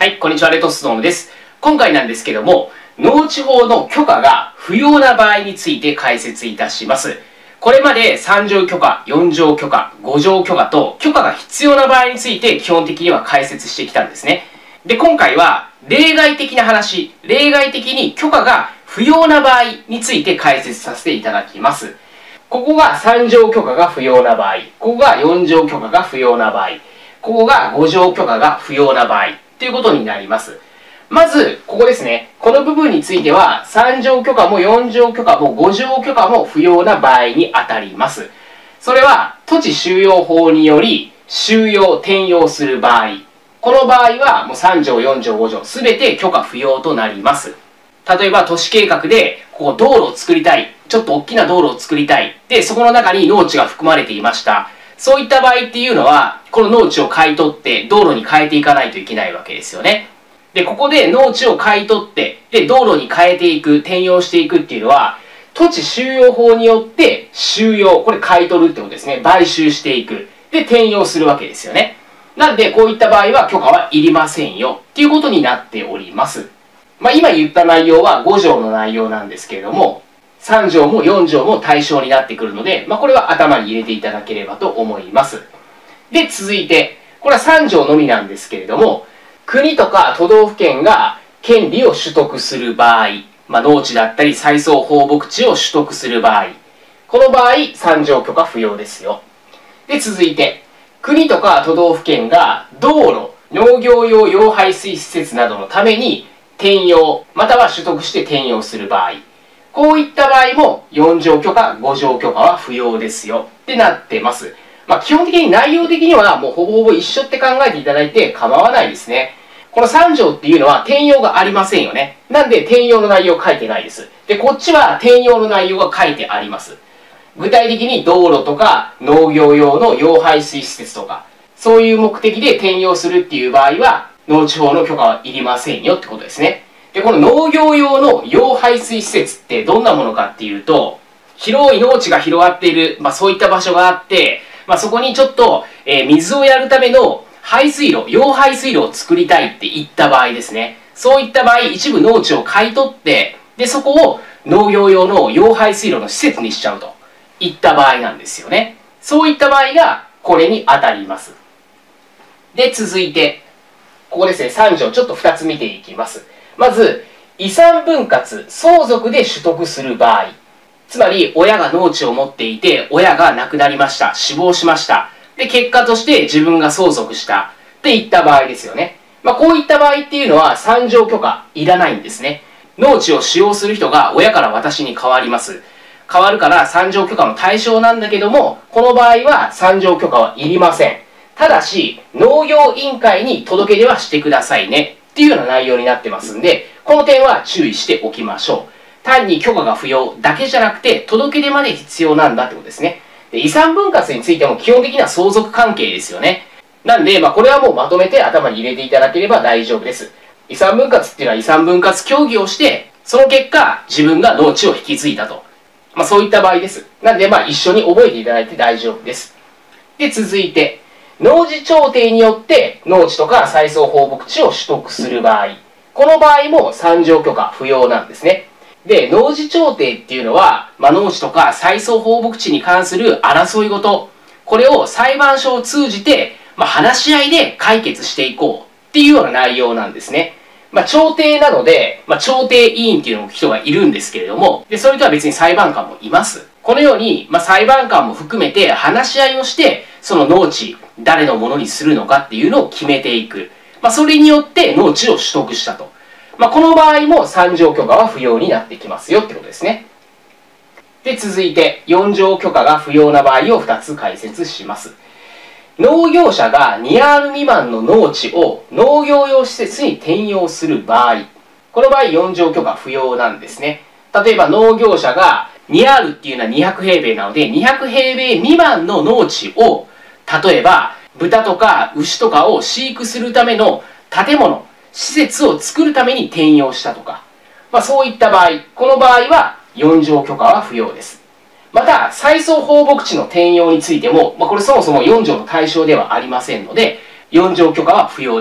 はい、こんにちは、レトスノームです。今回なんですけども、農地法の許可が不要な場合について解説いたします。これまで3条許可、4条許可、5条許可と許可が必要な場合について基本的には解説してきたんですね。で、今回は例外的な話、例外的に許可が不要な場合について解説させていただきます。ここが3条許可が不要な場合、ここが4条許可が不要な場合、ここが5条許可が不要な場合ということになります。まず、ここですね。この部分については、3条許可も4条許可も5条許可も不要な場合にあたります。それは、土地収用法により、収用、転用する場合。この場合は、もう3条、4条、5条、すべて許可不要となります。例えば、都市計画で、ここ道路を作りたい。ちょっと大きな道路を作りたい。で、そこの中に農地が含まれていました。そういった場合っていうのは、この農地を買い取って道路に変えていかないといけないわけですよね。で、ここで農地を買い取って、で、道路に変えていく、転用していくっていうのは、土地収用法によって収用、これ買い取るってことですね。買収していく。で、転用するわけですよね。なんで、こういった場合は許可はいりませんよっていうことになっております。今言った内容は5条の内容なんですけれども、3条も4条も対象になってくるので、これは頭に入れていただければと思います。で、続いて、これは3条のみなんですけれども、国とか都道府県が権利を取得する場合、農地だったり再送放牧地を取得する場合、この場合、3条許可不要ですよ。で、続いて、国とか都道府県が道路、農業用用排水施設などのために転用、または取得して転用する場合、こういった場合も4条許可、5条許可は不要ですよってなってます。基本的に内容的にはもうほぼほぼ一緒って考えていただいて構わないですね。この3条っていうのは転用がありませんよね。なんで転用の内容書いてないです。で、こっちは転用の内容が書いてあります。具体的に道路とか農業用の用排水施設とか、そういう目的で転用するっていう場合は、農地法の許可はいりませんよってことですね。で、この農業用の用排水施設ってどんなものかっていうと、広い農地が広がっている、そういった場所があって、そこにちょっと、水をやるための排水路、用排水路を作りたいっていった場合ですね。そういった場合、一部農地を買い取って、で、そこを農業用の用排水路の施設にしちゃうといった場合なんですよね。そういった場合がこれに当たります。で、続いて、ここですね、3条ちょっと2つ見ていきます。まず、遺産分割、相続で取得する場合。つまり、親が農地を持っていて、親が亡くなりました。死亡しました。で、結果として自分が相続した。っていった場合ですよね。こういった場合っていうのは、3条許可いらないんですね。農地を使用する人が親から私に変わります。変わるから3条許可の対象なんだけども、この場合は3条許可はいりません。ただし、農業委員会に届け出はしてくださいね。っていうような内容になってますんで、この点は注意しておきましょう。単に許可が不要だけじゃなくて、届け出まで必要なんだってことですね。で、遺産分割についても基本的には相続関係ですよね。なんで、これはもうまとめて頭に入れていただければ大丈夫です。遺産分割っていうのは遺産分割協議をして、その結果、自分が農地を引き継いだと。そういった場合です。なんで、一緒に覚えていただいて大丈夫です。で、続いて、農事調停によって農地とか再送放牧地を取得する場合。この場合も3条許可不要なんですね。で、農事調停っていうのは、農地とか再送放牧地に関する争い事、これを裁判所を通じて、話し合いで解決していこうっていうような内容なんですね。調停なので、調停委員っていう人がいるんですけれども、で、それとは別に裁判官もいます。このように、裁判官も含めて話し合いをして、その農地、誰のものにするのかっていうのを決めていく。それによって農地を取得したと。この場合も3条許可は不要になってきますよってことですね。で、続いて4条許可が不要な場合を2つ解説します。農業者が2アール未満の農地を農業用施設に転用する場合。この場合4条許可不要なんですね。例えば農業者が2アールっていうのは200平米なので、200平米未満の農地を、例えば豚とか牛とかを飼育するための建物、施設を作るために転用したとか、そういった場合、この場合は4条許可は不要です。また、再送放牧地の転用についても、これそもそも4条の対象ではありませんので、4条許可は不要です。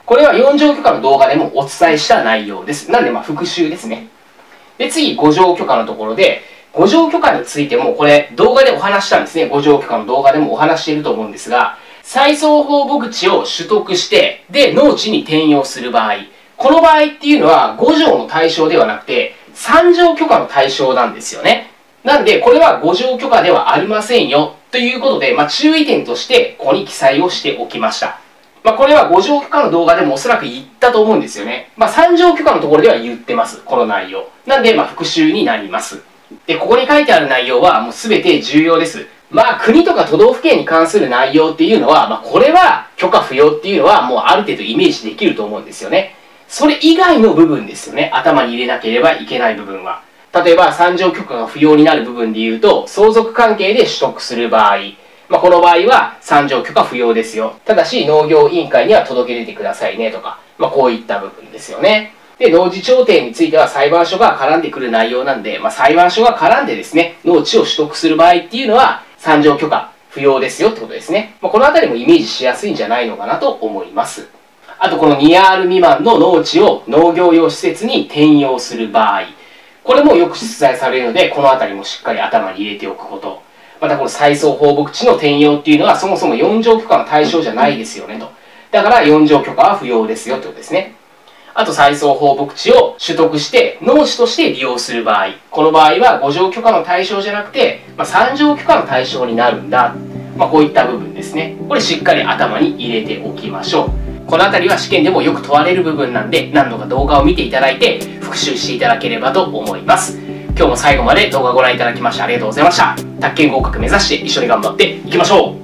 これは4乗許可の動画でもお伝えした内容です。なんで復習ですね。で、次、5乗許可のところで、5乗許可についても、これ動画でお話したんですね。5乗許可の動画でもお話していると思うんですが、再送放牧地を取得して、で、農地に転用する場合、この場合っていうのは5条の対象ではなくて、3条許可の対象なんですよね。なんで、これは5条許可ではありませんよ。ということで、注意点としてここに記載をしておきました。これは5条許可の動画でもおそらく言ったと思うんですよね。3条許可のところでは言ってます。この内容。なんで、復習になります。で、ここに書いてある内容はもう全て重要です。国とか都道府県に関する内容っていうのは、これは許可不要っていうのはもうある程度イメージできると思うんですよね。それ以外の部分ですよね。頭に入れなければいけない部分は。例えば、3条許可が不要になる部分で言うと、相続関係で取得する場合。この場合は3条許可不要ですよ。ただし農業委員会には届け出てくださいねとか、こういった部分ですよね。で、農事調停については裁判所が絡んでくる内容なんで、裁判所が絡んでですね、農地を取得する場合っていうのは3条許可不要ですよってことですね。このあたりもイメージしやすいんじゃないのかなと思います。あとこの 2R 未満の農地を農業用施設に転用する場合、これもよく出題されるので、このあたりもしっかり頭に入れておくこと。またこの再送放牧地の転用っていうのはそもそも4条許可の対象じゃないですよねと。だから4条許可は不要ですよってことですね。あと再送放牧地を取得して農地として利用する場合。この場合は5条許可の対象じゃなくて、3条許可の対象になるんだ。こういった部分ですね。これしっかり頭に入れておきましょう。このあたりは試験でもよく問われる部分なんで、何度か動画を見ていただいて復習していただければと思います。今日も最後まで動画をご覧いただきましてありがとうございました。宅建合格目指して一緒に頑張っていきましょう。